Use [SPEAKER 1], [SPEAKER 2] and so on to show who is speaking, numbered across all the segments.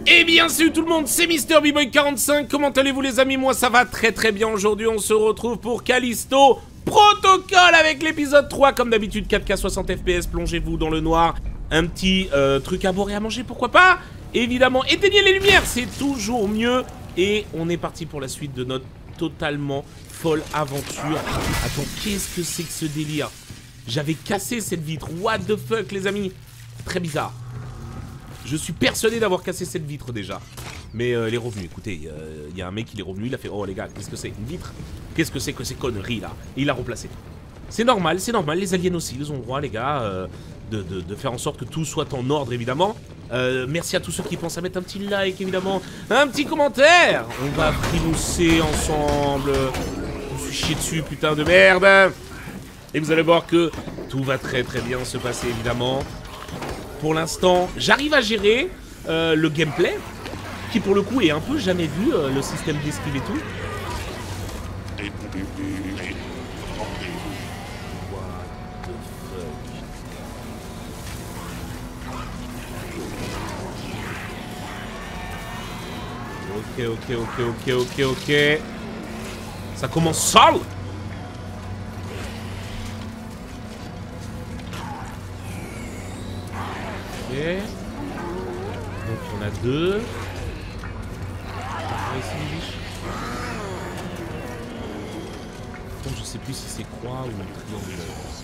[SPEAKER 1] Eh bien salut tout le monde, c'est MrBboy45, comment allez-vous les amis? Moi ça va très très bien. Aujourd'hui on se retrouve pour Callisto Protocol avec l'épisode 3. Comme d'habitude 4K 60 FPS, plongez-vous dans le noir. Un petit truc à boire et à manger, pourquoi pas. Évidemment, éteignez les lumières, c'est toujours mieux. Et on est parti pour la suite de notre totalement folle aventure. Attends, qu'est-ce que c'est que ce délire? J'avais cassé cette vitre, what the fuck les amis? Très bizarre. Je suis persuadé d'avoir cassé cette vitre déjà. Mais elle est revenue, écoutez, il y a un mec qui est revenu, il a fait « Oh les gars, qu'est-ce que c'est? Une vitre? Qu'est-ce que c'est que ces conneries là ?» Et il l'a remplacé. C'est normal, les aliens aussi, ils ont le droit les gars de faire en sorte que tout soit en ordre évidemment. Merci à tous ceux qui pensent à mettre un petit like évidemment, un petit commentaire. On va frimousser ensemble. Je me suis chié dessus, putain de merde. Et vous allez voir que tout va très très bien se passer évidemment. Pour l'instant, j'arrive à gérer le gameplay, qui pour le coup est un peu jamais vu, le système d'esquive et tout. Ok. Ça commence sale. Ok. Donc on a deux. Ici, donc, je sais plus si c'est croix ou triangle.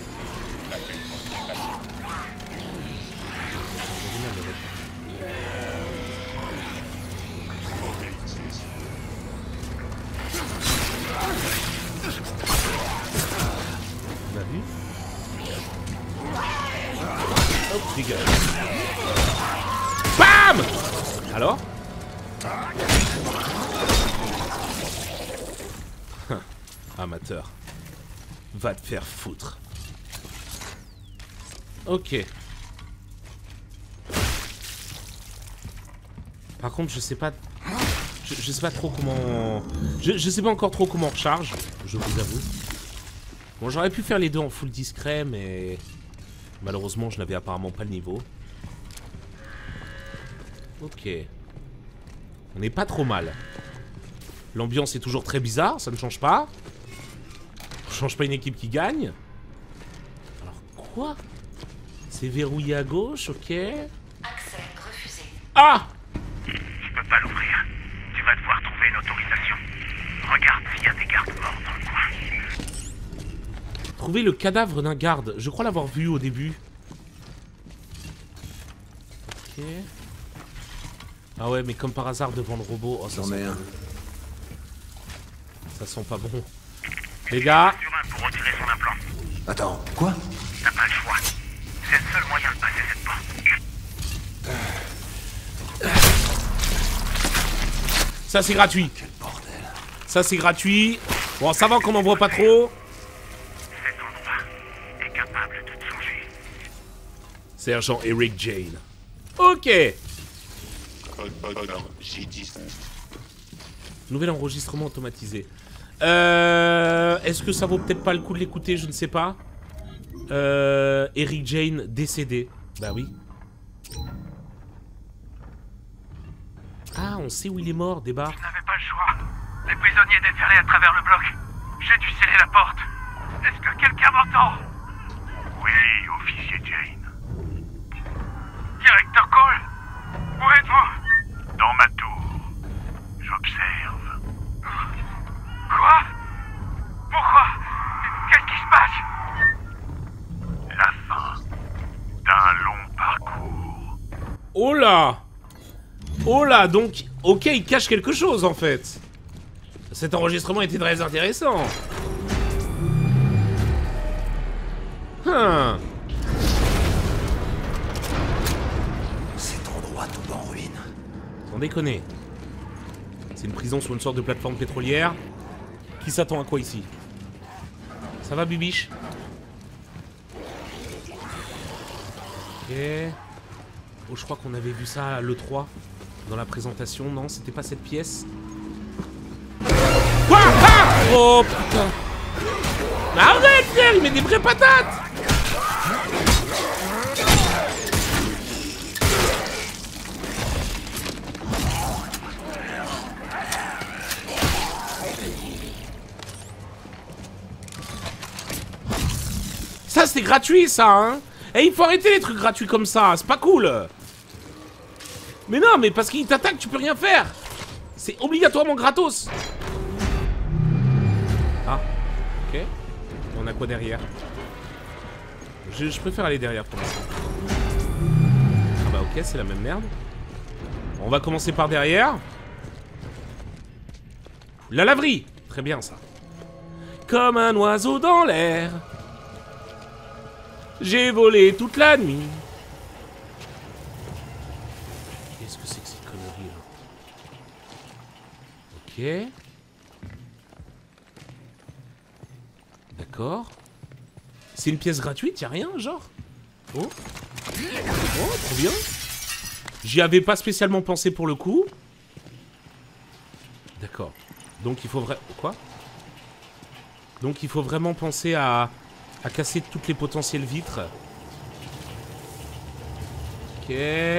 [SPEAKER 1] On a vu? Hop, dégage. BAM! Alors? Amateur. Va te faire foutre. Ok. Par contre, je sais pas... Je sais pas trop comment... Je sais pas encore trop comment on recharge, je vous avoue. Bon, j'aurais pu faire les deux en full discret, mais... Malheureusement, je n'avais apparemment pas le niveau. Ok. On n'est pas trop mal. L'ambiance est toujours très bizarre, ça ne change pas. On change pas une équipe qui gagne. Alors quoi? C'est verrouillé à gauche, ok.
[SPEAKER 2] Accès refusé.
[SPEAKER 1] Ah!
[SPEAKER 3] Je peux pas l'ouvrir. Tu vas devoir trouver une autorisation. Regarde s'il y a des gardes morts dans le coin.
[SPEAKER 1] Trouver le cadavre d'un garde. Je crois l'avoir vu au début. Ok. Ah ouais, mais comme par hasard devant le robot. Oh, ça sent pas bon. Ça sent pas bon. Les gars.
[SPEAKER 3] Sur un pour retirer son implant.
[SPEAKER 4] Attends, quoi?
[SPEAKER 3] T'as pas le choix. C'est le seul moyen de passer cette porte.
[SPEAKER 1] Ça c'est gratuit.
[SPEAKER 4] Quel bordel.
[SPEAKER 1] Ça c'est gratuit. Bon, ça va qu'on en voit pas trop.
[SPEAKER 3] Cet endroit est capable de te changer.
[SPEAKER 1] Sergent Eric Jane. Ok. Nouvel enregistrement automatisé. Est-ce que ça vaut peut-être pas le coup de l'écouter? Je ne sais pas. Eric Jane décédé. Bah oui. Ah, on sait où il est mort, débat.
[SPEAKER 3] Je n'avais pas le choix. Les prisonniers déferlaient à travers le bloc. J'ai dû sceller la porte. Est-ce que quelqu'un m'entend? Oui, officier Jane. Directeur Cole, où êtes-vous? Dans ma tour. J'observe. Quoi? Pourquoi? Qu'est-ce qui se passe? La fin d'un long parcours.
[SPEAKER 1] Oh là! Oh là, donc... Ok, il cache quelque chose, en fait. Cet enregistrement était très intéressant.
[SPEAKER 4] Cet endroit tombe en ruine.
[SPEAKER 1] Sans déconner. C'est une prison sur une sorte de plateforme pétrolière. Qui s'attend à quoi ici? Ça va, Bibiche? Ok. Oh, je crois qu'on avait vu ça à l'E3. Dans la présentation, non? C'était pas cette pièce? Quoi? Ah! Oh, putain! Mais arrête, frère! Il met des vraies patates! ça, c'était gratuit, ça, hein. Et il faut arrêter les trucs gratuits comme ça, c'est pas cool. Mais non, mais parce qu'il t'attaque, tu peux rien faire. C'est obligatoirement gratos. Ah, ok. On a quoi derrière? Je préfère aller derrière pour l'instant. Ah bah ok, c'est la même merde. On va commencer par derrière. La laverie. Très bien ça. Comme un oiseau dans l'air, j'ai volé toute la nuit. Qu'est-ce que c'est que cette connerie là? Ok. D'accord. C'est une pièce gratuite, y'a rien genre? Oh. Oh, trop bien. J'y avais pas spécialement pensé pour le coup. D'accord. Donc il faut vraiment... Quoi? Donc il faut vraiment penser à casser toutes les potentielles vitres. Ok.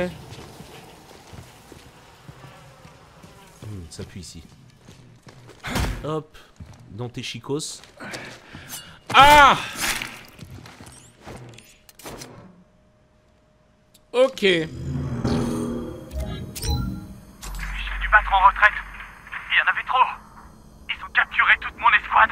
[SPEAKER 1] Ça pue ici. Hop. Dans tes chicos. Ah! Ok.
[SPEAKER 3] J'ai dû battre en retraite. Il y en avait trop. Ils ont capturé toute mon escouade.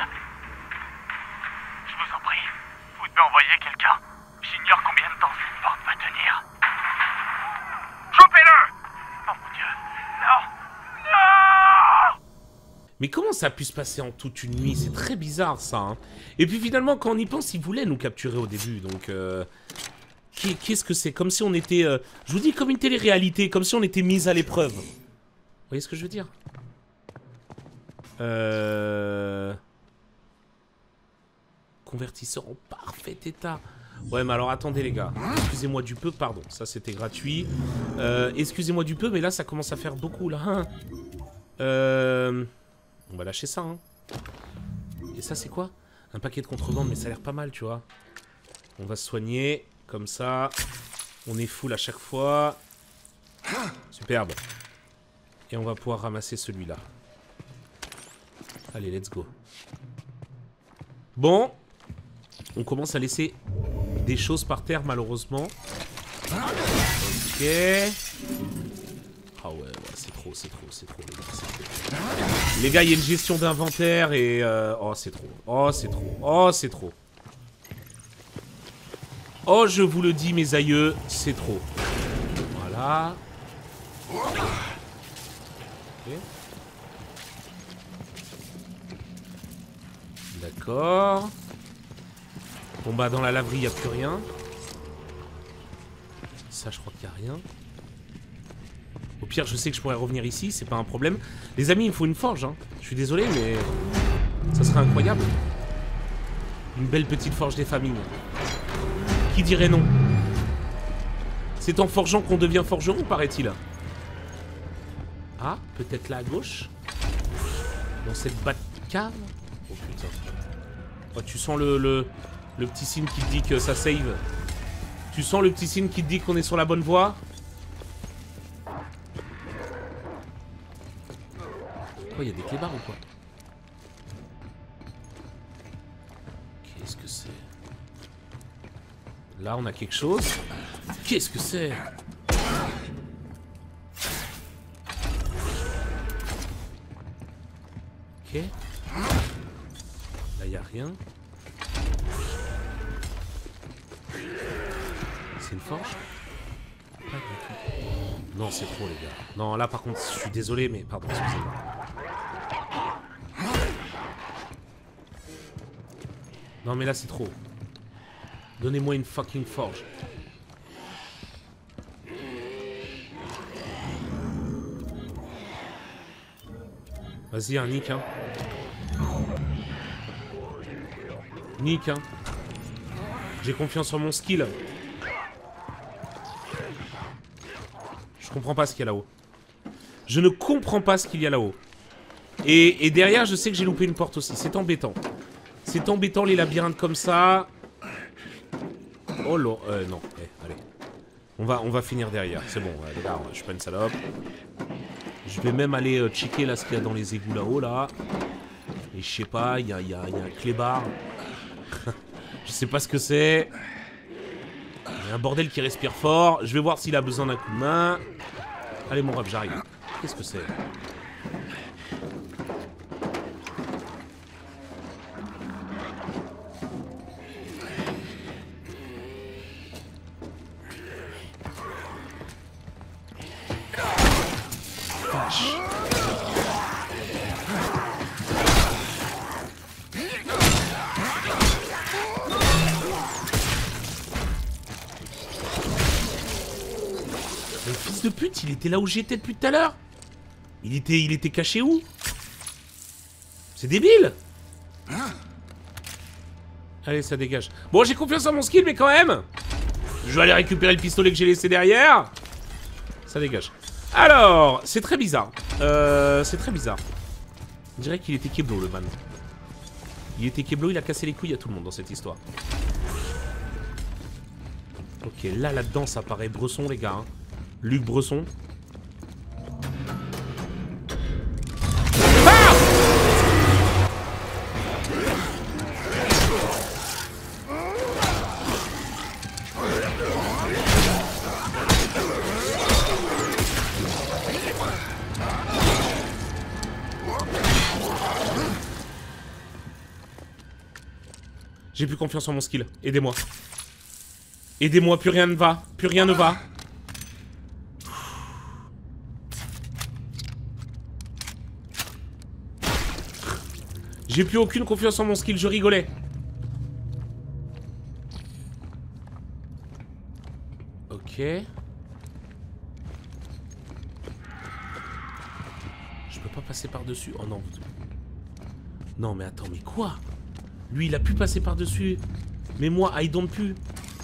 [SPEAKER 3] Je vous en prie, vous devez envoyer quelqu'un. J'ignore combien de temps cette porte va tenir. Chopez-le! Oh mon Dieu. Non! Non!
[SPEAKER 1] Mais comment ça a pu se passer en toute une nuit? C'est très bizarre ça, hein. Et puis finalement, quand on y pense, ils voulaient nous capturer au début, donc... Qu'est-ce que c'est? Comme si on était... je vous dis, comme une télé-réalité, comme si on était mis à l'épreuve. Vous voyez ce que je veux dire? Convertisseur en parfait état. Ouais, mais alors attendez les gars. Excusez-moi du peu, pardon. Ça c'était gratuit. Excusez-moi du peu, mais là ça commence à faire beaucoup là. Hein. On va lâcher ça. Hein. Et ça c'est quoi? Un paquet de contrebande, mais ça a l'air pas mal, tu vois. On va se soigner. Comme ça. On est full à chaque fois. Superbe. Et on va pouvoir ramasser celui-là. Allez, let's go. Bon. On commence à laisser des choses par terre, malheureusement. Ok. Ah ouais, c'est trop, les gars, c'est trop. Les gars, il y a une gestion d'inventaire et... Oh, c'est trop. Oh, c'est trop. Oh, c'est trop. Oh, je vous le dis, mes aïeux, c'est trop. Voilà. Ok. D'accord. Bon bah dans la laverie, il n'y a plus rien. Ça, je crois qu'il n'y a rien. Au pire, je sais que je pourrais revenir ici, c'est pas un problème. Les amis, il me faut une forge, hein. Je suis désolé, mais... ça serait incroyable. Une belle petite forge des familles. Qui dirait non? C'est en forgeant qu'on devient forgeron, paraît-il. Ah, peut-être là à gauche? Dans cette cave? Oh putain. Oh, tu sens le petit signe qui te dit que ça save? Tu sens le petit signe qui te dit qu'on est sur la bonne voie? Quoi, il y a des clébards ou quoi? Qu'est-ce que c'est? Là, on a quelque chose. Qu'est-ce que c'est? Ok. Là, il n'y a rien. C'est une forge? Pas du tout. Non, c'est trop, les gars. Non, là, par contre, je suis désolé, mais... Pardon, excusez-moi. Non, mais là, c'est trop. Donnez-moi une fucking forge. Vas-y, un nick, hein. Nick, hein. J'ai confiance en mon skill. Je comprends pas ce qu'il y a là-haut. Je ne comprends pas ce qu'il y a là-haut. Et derrière, je sais que j'ai loupé une porte aussi. C'est embêtant. C'est embêtant, les labyrinthes comme ça. Oh là, non, allez. On va finir derrière, c'est bon, les gars, je suis pas une salope. Je vais même aller checker là ce qu'il y a dans les égouts là-haut, là. Et je sais pas, il y a un clébard. Je sais pas ce que c'est. Il y a un bordel qui respire fort. Je vais voir s'il a besoin d'un coup de main. Allez mon ref, j'arrive. Qu'est-ce que c'est? Vache. Le fils de pute, il était là où j'étais depuis tout à l'heure. Il était caché où? C'est débile. Allez, ça dégage. Bon, j'ai confiance en mon skill, mais quand même. Je vais aller récupérer le pistolet que j'ai laissé derrière. Ça dégage. Alors, c'est très bizarre. C'est très bizarre. On dirait qu'il était Keblo, le man. Il était Keblo, il a cassé les couilles à tout le monde dans cette histoire. Ok, là-dedans, ça paraît Bresson, les gars. Hein. Luc Bresson. Ah! J'ai plus confiance en mon skill. Aidez-moi. Aidez-moi, plus rien ne va. Plus rien ne va. J'ai plus aucune confiance en mon skill, je rigolais. Ok. Je peux pas passer par-dessus. Oh non. Non mais attends, mais quoi? Lui il a pu passer par-dessus. Mais moi, I don't pu.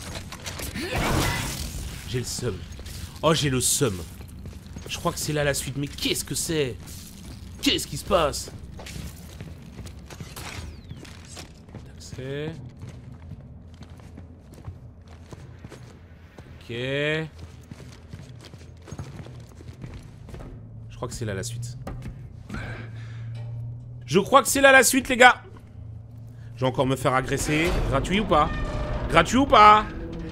[SPEAKER 1] J'ai le seum. Oh, j'ai le seum. Je crois que c'est là la suite. Mais qu'est-ce que c'est? Qu'est-ce qui se passe? Ok. Je crois que c'est là la suite. Je crois que c'est là la suite, les gars. Je vais encore me faire agresser. Gratuit ou pas? Gratuit ou pas?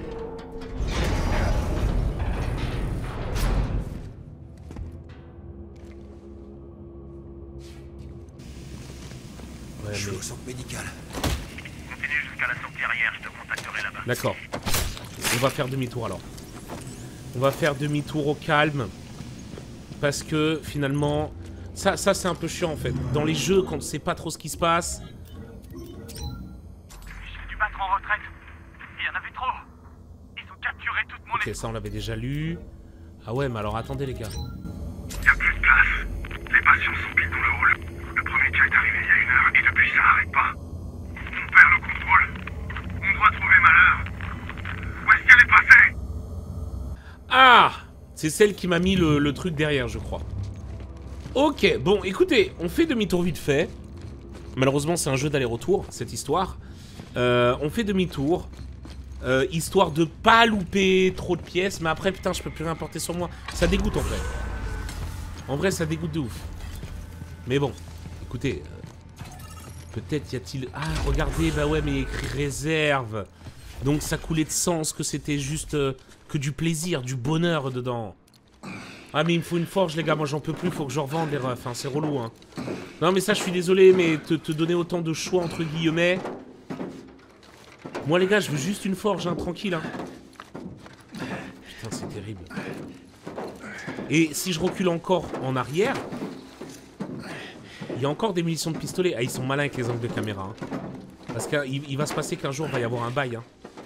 [SPEAKER 1] Ouais,
[SPEAKER 4] je suis au centre médical.
[SPEAKER 3] Continue jusqu'à la sortie arrière, je te contacterai là-bas.
[SPEAKER 1] D'accord. On va faire demi-tour alors. On va faire demi-tour au calme. Parce que finalement... Ça c'est un peu chiant en fait. Dans les jeux, quand on sait pas trop ce qui se passe...
[SPEAKER 3] J'ai dû battre en retraite. Il y en avait trop. Ils ont capturé toute mon
[SPEAKER 1] Ok, ça on l'avait déjà lu. Ah ouais, mais alors attendez les gars.
[SPEAKER 3] Il n'y a plus de place. Les patients sont pile dans le hall. Le premier jet est arrivé il y a 1 heure et depuis ça arrête pas. On perd le contrôle. On doit trouver Malheur. Où est-ce qu'elle est passée?
[SPEAKER 1] Ah! C'est celle qui m'a mis le truc derrière, je crois. Ok, bon, écoutez, on fait demi-tour vite fait. Malheureusement, c'est un jeu d'aller-retour, cette histoire. On fait demi-tour. Histoire de pas louper trop de pièces. Mais après, putain, je peux plus rien porter sur moi. Ça dégoûte, en fait. En vrai, ça dégoûte de ouf. Mais bon, écoutez... peut-être y a-t-il... Ah, regardez, bah ouais, mais il y a écrit réserve. Donc ça coulait de sens que c'était juste... que du plaisir, du bonheur dedans. Ah mais il me faut une forge les gars, moi j'en peux plus, faut que je revende les refs, hein. C'est relou hein. Non mais ça je suis désolé, mais te donner autant de choix entre guillemets. Moi les gars je veux juste une forge, hein, tranquille hein. Putain c'est terrible. Et si je recule encore en arrière, il y a encore des munitions de pistolet. Ah ils sont malins avec les angles de caméra hein. Parce qu'il va se passer qu'un jour il va y avoir un bail hein.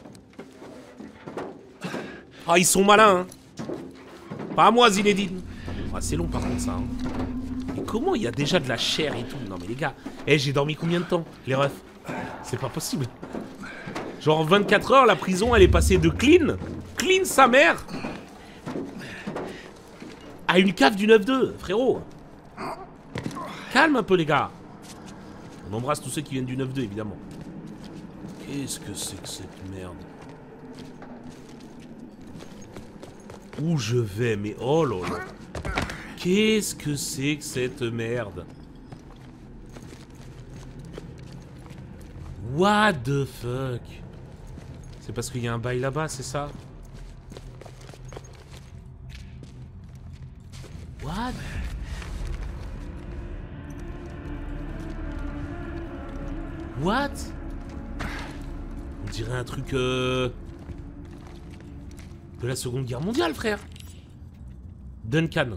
[SPEAKER 1] Ah ils sont malins hein. Pas à moi, Zinedine. Ah, c'est long par contre ça. Hein. Et comment il y a déjà de la chair et tout? Non mais les gars, j'ai dormi combien de temps? Les refs, c'est pas possible. Genre en 24 heures, la prison elle est passée de clean sa mère, à une cave du 9-2, frérot. Calme un peu les gars. On embrasse tous ceux qui viennent du 9-2 évidemment. Qu'est-ce que c'est que cette merde? Où je vais, mais oh là là. Qu'est-ce que c'est que cette merde? What the fuck? C'est parce qu'il y a un bail là-bas, c'est ça? What? What? On dirait un truc de la Seconde Guerre mondiale, frère. Duncan.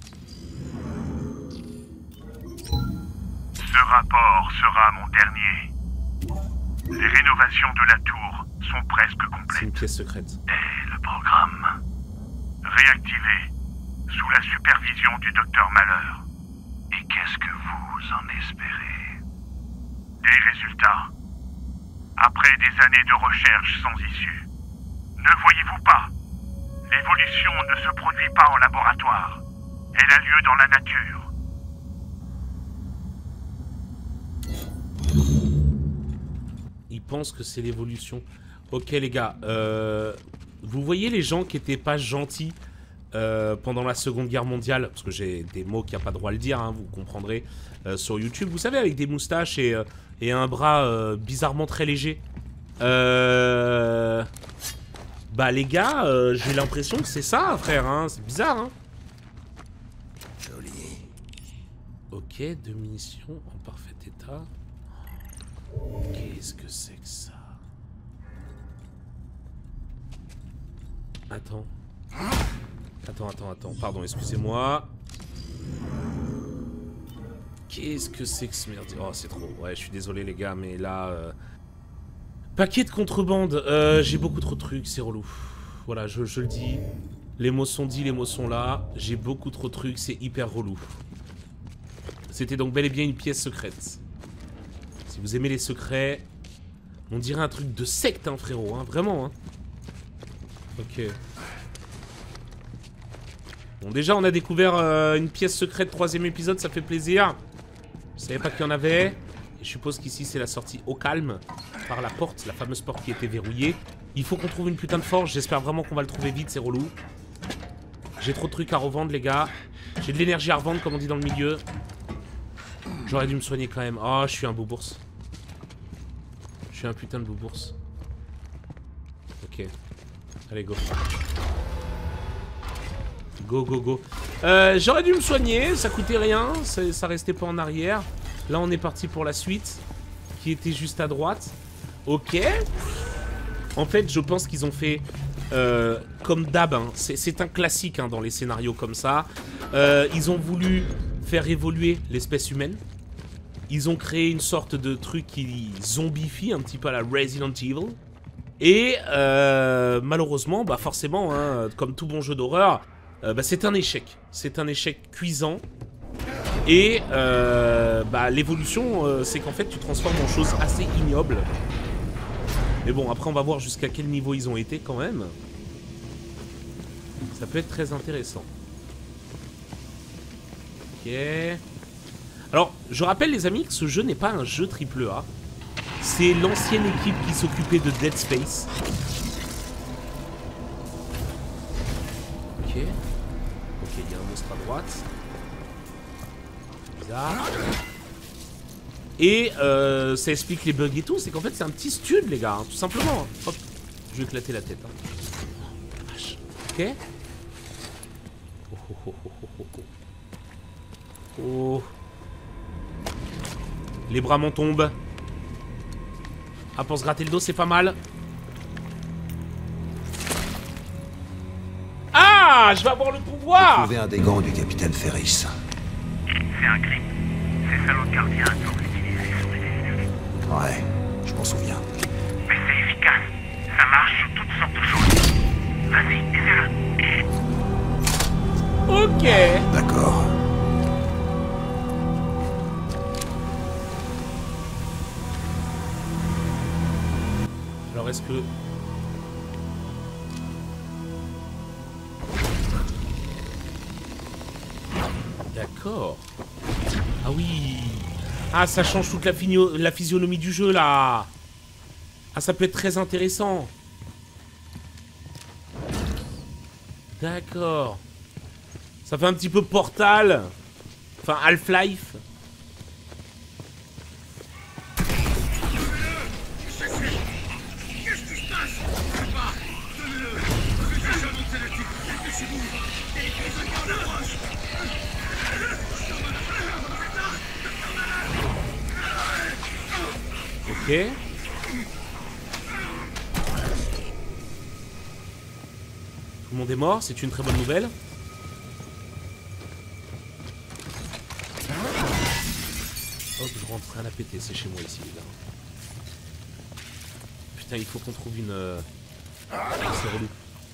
[SPEAKER 3] Ce rapport sera mon dernier. Les rénovations de la tour sont presque
[SPEAKER 1] C'est
[SPEAKER 3] complètes.
[SPEAKER 1] une pièce secrète.
[SPEAKER 3] Et le programme réactivé sous la supervision du docteur Malheur. Et qu'est-ce que vous en espérez? Des résultats. Après des années de recherche sans issue. Ne voyez-vous pas? L'évolution ne se produit pas en laboratoire. Elle a lieu dans la nature.
[SPEAKER 1] Ils pensent que c'est l'évolution. Ok les gars, vous voyez les gens qui étaient pas gentils pendant la Seconde Guerre mondiale, parce que j'ai des mots qu'il n'y a pas droit à le dire, hein, vous comprendrez sur YouTube, vous savez, avec des moustaches et un bras bizarrement très léger. Bah les gars, j'ai l'impression que c'est ça, frère, hein, c'est bizarre, hein.
[SPEAKER 4] Joli.
[SPEAKER 1] Ok, 2 munitions en parfait état. Qu'est-ce que c'est que ça? Attends. Attends, pardon, excusez-moi. Qu'est-ce que c'est que ce merdier? Oh, c'est trop. Ouais, je suis désolé, les gars, mais là... Paquet de contrebande. J'ai beaucoup trop de trucs, c'est relou. Voilà, je le dis. Les mots sont dits, les mots sont là. J'ai beaucoup trop de trucs, c'est hyper relou. C'était donc bel et bien une pièce secrète. Si vous aimez les secrets, on dirait un truc de secte, hein, frérot, hein, vraiment, hein. Ok. Bon, déjà, on a découvert une pièce secrète, 3e épisode, ça fait plaisir. Je savais pas qu'il y en avait. Et je suppose qu'ici, c'est la sortie au calme, par la porte, la fameuse porte qui était verrouillée. Il faut qu'on trouve une putain de forge, j'espère vraiment qu'on va le trouver vite, c'est relou. J'ai trop de trucs à revendre, les gars. J'ai de l'énergie à revendre, comme on dit dans le milieu. J'aurais dû me soigner quand même. Oh, je suis un boubours. Je suis un putain de boubours. Ok. Allez, go. Go, go, go. J'aurais dû me soigner, ça coûtait rien, ça restait pas en arrière. Là, on est parti pour la suite, qui était juste à droite. Ok. En fait, je pense qu'ils ont fait comme d'hab. Hein. C'est un classique hein, dans les scénarios comme ça. Ils ont voulu faire évoluer l'espèce humaine. Ils ont créé une sorte de truc qui zombifie un petit peu à la Resident Evil. Et malheureusement, bah forcément, hein, comme tout bon jeu d'horreur, bah, c'est un échec. C'est un échec cuisant. Et bah, l'évolution, c'est qu'en fait, tu transformes en choses assez ignobles. Mais bon, après, on va voir jusqu'à quel niveau ils ont été quand même. Ça peut être très intéressant. Ok. Alors, je rappelle les amis que ce jeu n'est pas un jeu AAA. C'est l'ancienne équipe qui s'occupait de Dead Space. Ok. Ok, il y a un monstre à droite. Bizarre. Et ça explique les bugs et tout. C'est qu'en fait, c'est un petit stud, les gars, hein, tout simplement. Hop, je vais éclater la tête. Hein. Vache. Ok. Oh, oh, oh, oh, oh, oh. Oh. Les bras m'en tombent. Ah, pour se gratter le dos, c'est pas mal. Ah, je vais avoir le pouvoir.
[SPEAKER 4] Trouver un des gants du capitaine Ferris.
[SPEAKER 3] C'est un crime. Ces salauds de gardiens sont utilisés sur les civils.
[SPEAKER 4] Ouais, je m'en souviens.
[SPEAKER 3] Mais c'est efficace. Ça marche sur toutes sortes de choses. Vas-y, essaie-le.
[SPEAKER 1] Ok.
[SPEAKER 4] D'accord.
[SPEAKER 1] Alors est-ce que... D'accord. Ah oui. Ah, ça change toute la physionomie du jeu, là. Ah, ça peut être très intéressant. D'accord. Ça fait un petit peu Portal. Enfin, Half-Life. Ok. Tout le monde est mort, c'est une très bonne nouvelle. Hop, je rentre, rien à péter, c'est chez moi ici, les gars. Putain, il faut qu'on trouve une... C'est relou.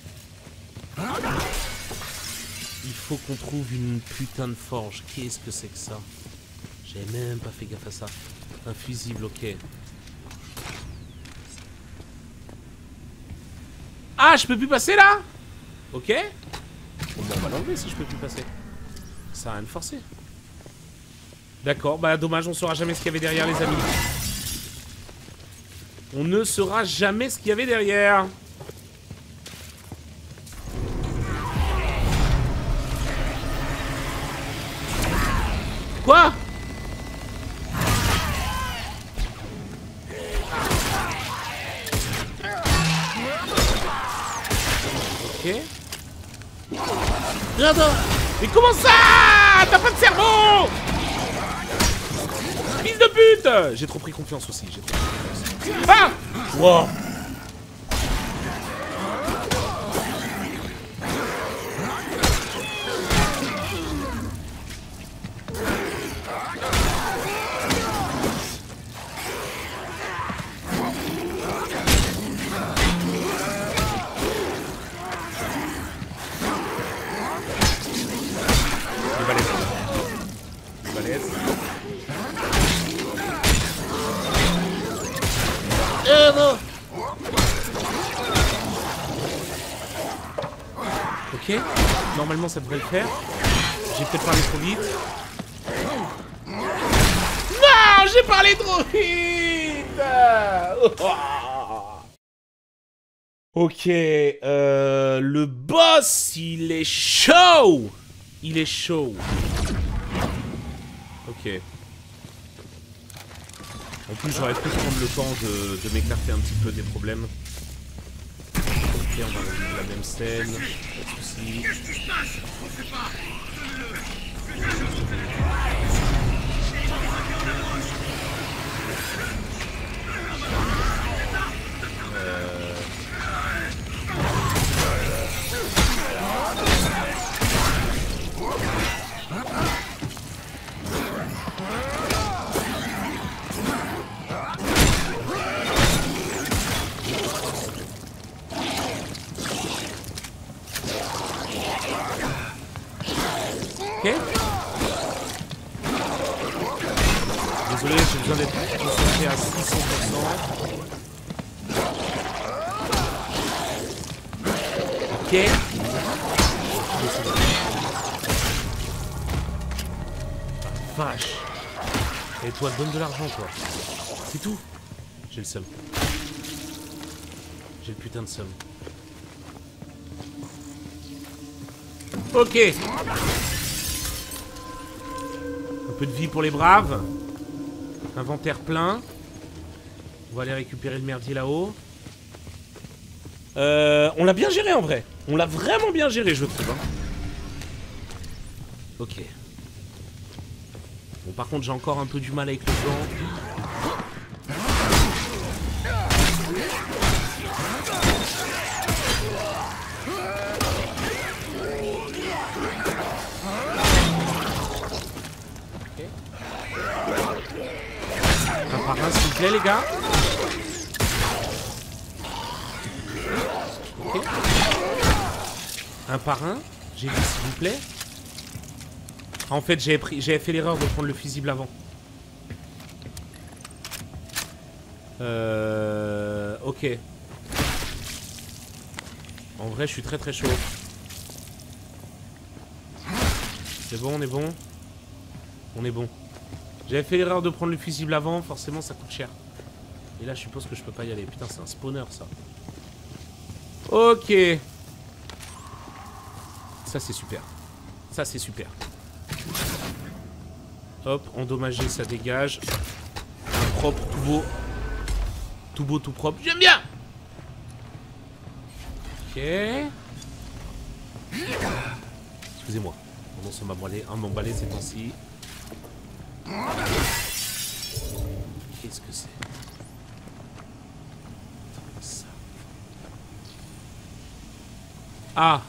[SPEAKER 1] Il faut qu'on trouve une putain de forge. Qu'est-ce que c'est que ça? J'avais même pas fait gaffe à ça. Un fusible, ok. Ah, je peux plus passer là? Ok. Bon, on va l'enlever si je peux plus passer. Ça a rien de forcé. D'accord, bah dommage, on saura jamais ce qu'il y avait derrière, les amis. On ne saura jamais ce qu'il y avait derrière. Quoi? Ok. Regarde. Mais comment ça? T'as pas de cerveau? Fils de pute! J'ai trop pris confiance aussi, j'ai trop pris confiance. Ah! Wow! Ok, normalement ça devrait le faire. J'ai peut-être parlé trop vite. Non, j'ai parlé trop vite. Ok, le boss, il est chaud. Il est chaud. Ok. En plus, j'aurais pu prendre le temps de m'écarter un petit peu des problèmes. Ok, on va revivre la même scène. Pas de soucis. Ok. Désolé, j'ai besoin d'être concentré à 600%. Ok. Vache. Et toi, donne de l'argent, toi. C'est tout. J'ai le seum. J'ai le putain de seum. Ok. Un peu de vie pour les braves. Inventaire plein. On va aller récupérer le merdier là-haut. On l'a bien géré en vrai. On l'a vraiment bien géré, je trouve. Hein. Ok. Bon, par contre, j'ai encore un peu du mal avec le vent. Un par un, s'il vous plaît, les gars. Ok. Un par un. J'ai dit, s'il vous plaît. En fait, j'avais fait l'erreur de prendre le fusible avant. Ok. En vrai, je suis très très chaud. C'est bon, on est bon. On est bon. J'avais fait l'erreur de prendre le fusible avant, forcément ça coûte cher. Et là je suppose que je peux pas y aller. Putain, c'est un spawner ça. Ok. Ça c'est super. Ça c'est super. Hop, endommagé, ça dégage. Propre, tout beau. Tout beau, tout propre. J'aime bien. Ok. Excusez-moi. Tendance à m'emballer ces temps-ci. Qu'est-ce que c'est? Ah.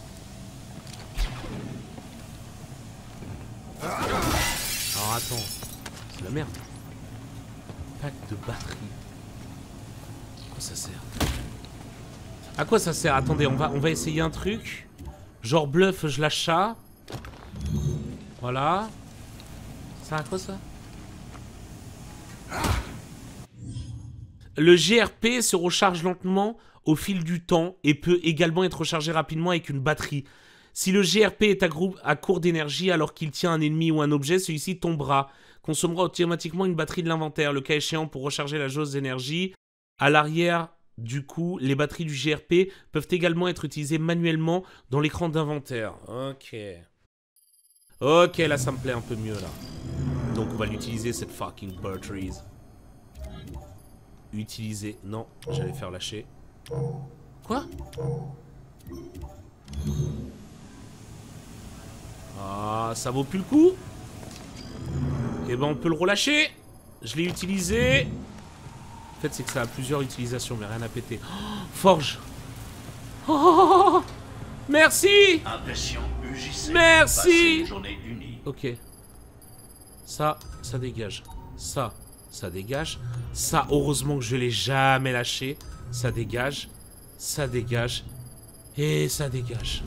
[SPEAKER 1] Alors attends. C'est la merde. Pack de batterie. À quoi ça sert? À quoi ça sert? Attendez, on va essayer un truc. Genre bluff, je lâche ça. Voilà. Ça sert à quoi ça? Le GRP se recharge lentement au fil du temps et peut également être rechargé rapidement avec une batterie. Si le GRP est à court d'énergie alors qu'il tient un ennemi ou un objet, celui-ci tombera. Consommera automatiquement une batterie de l'inventaire. Le cas échéant, pour recharger la jauge d'énergie, à l'arrière, du coup, les batteries du GRP peuvent également être utilisées manuellement dans l'écran d'inventaire. Ok. Ok, là ça me plaît un peu mieux là. Donc on va l'utiliser cette fucking batteries. Utiliser. Non, j'allais faire lâcher. Quoi? Ah, ça vaut plus le coup. Et ben on peut le relâcher. Je l'ai utilisé. En fait c'est que ça a plusieurs utilisations mais rien à péter. Oh, forge. Oh, merci.
[SPEAKER 4] Impression UJC.
[SPEAKER 1] Merci.
[SPEAKER 4] Passez une journée unie.
[SPEAKER 1] Ok. Ça dégage. Ça dégage. Ça, heureusement que je l'ai jamais lâché. Ça dégage. Ça dégage. Et ça dégage.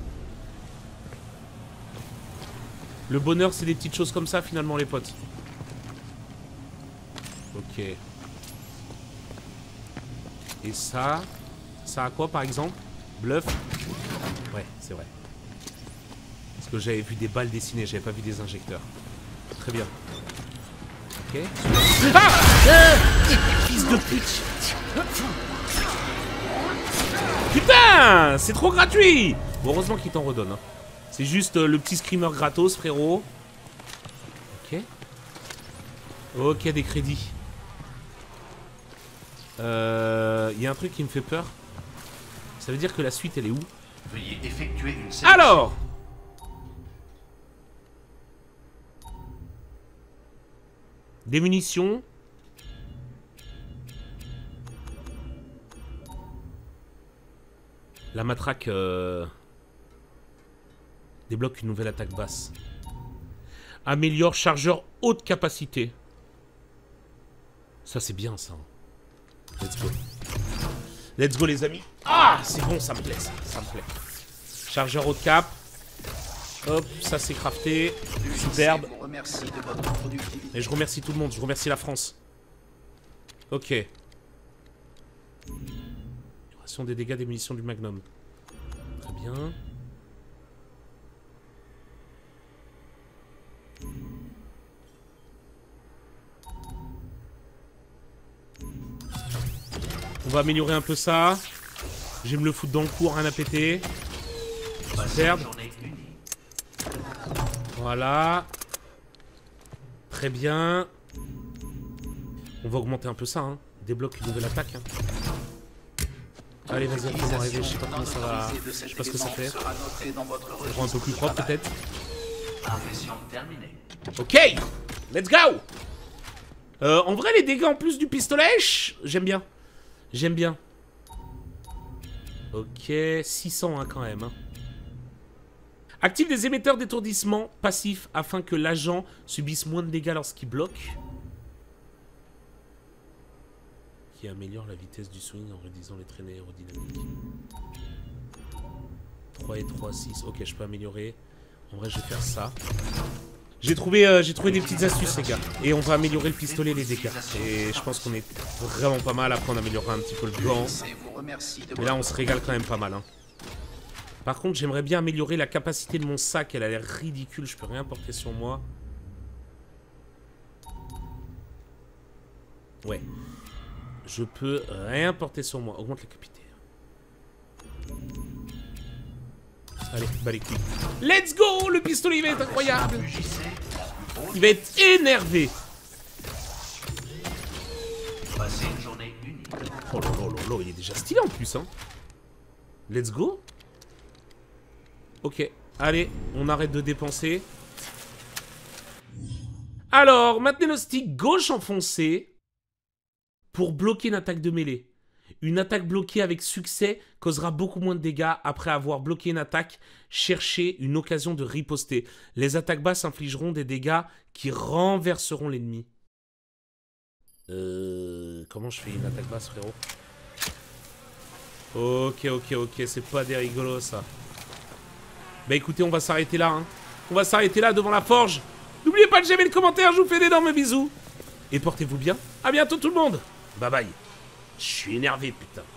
[SPEAKER 1] Le bonheur, c'est des petites choses comme ça, finalement, les potes. Ok. Et ça... Ça a quoi, par exemple? Bluff? Ouais, c'est vrai. Parce que j'avais vu des balles dessinées, j'avais pas vu des injecteurs. Très bien. Ok. Ah! Fils de pute! Putain! C'est trop gratuit! Bon, heureusement qu'il t'en redonne. Hein. C'est juste le petit screamer gratos, frérot. Ok. Ok, des crédits. Y a un truc qui me fait peur. Ça veut dire que la suite, elle est où?
[SPEAKER 4] Veuillez effectuer une sélection.
[SPEAKER 1] Alors! Des munitions. La matraque débloque une nouvelle attaque basse. Améliore chargeur haute capacité. Ça c'est bien ça. Let's go. Let's go les amis. Ah c'est bon, ça me plaît ça. Ça me plaît. Chargeur haute cap. Hop, ça c'est crafté. Superbe. Et je remercie tout le monde, je remercie la France. Ok. Duration des dégâts des munitions du Magnum. Très bien. On va améliorer un peu ça. Je vais me le foutre dans le cou, rien à péter. Superbe. Voilà. Très bien. On va augmenter un peu ça, hein. Débloque une nouvelle attaque. Hein. Allez, vas-y, on va arriver. Je sais pas comment ça va. Je sais pas ce que ça fait. Ça rend un peu plus propre, peut-être. Ok. Let's go. En vrai, les dégâts en plus du pistolet, j'aime bien. J'aime bien. Ok, 600 hein, quand même. Hein. Active des émetteurs d'étourdissement passifs afin que l'agent subisse moins de dégâts lorsqu'il bloque. Qui améliore la vitesse du swing en réduisant les traînées aérodynamiques. 3 et 3, 6. Ok, je peux améliorer. En vrai, je vais faire ça. J'ai trouvé des petites astuces, les gars. Et on va améliorer le pistolet et les dégâts. Et je pense qu'on est vraiment pas mal. Après, on améliorera un petit peu le gant. Mais là, on se régale quand même pas mal. Hein. Par contre, j'aimerais bien améliorer la capacité de mon sac. Elle a l'air ridicule. Je peux rien porter sur moi. Ouais. Je peux rien porter sur moi. Augmente la capacité. Allez, bah les couilles. Let's go. Le pistolet, il va être incroyable. Il va être énervé. Oh là là là là, il est déjà stylé en plus, hein. Let's go. Ok, allez, on arrête de dépenser. Alors, maintenez le stick gauche enfoncé pour bloquer une attaque de mêlée. Une attaque bloquée avec succès causera beaucoup moins de dégâts. Après avoir bloqué une attaque, cherchez une occasion de riposter. Les attaques basses infligeront des dégâts qui renverseront l'ennemi. Comment je fais une attaque basse, frérot? Ok, c'est pas des rigolos, ça. Bah écoutez, on va s'arrêter là, hein. On va s'arrêter là devant la forge. N'oubliez pas de j'aime le commentaire, je vous fais d'énormes bisous. Et portez-vous bien. À bientôt tout le monde. Bye bye. Je suis énervé, putain.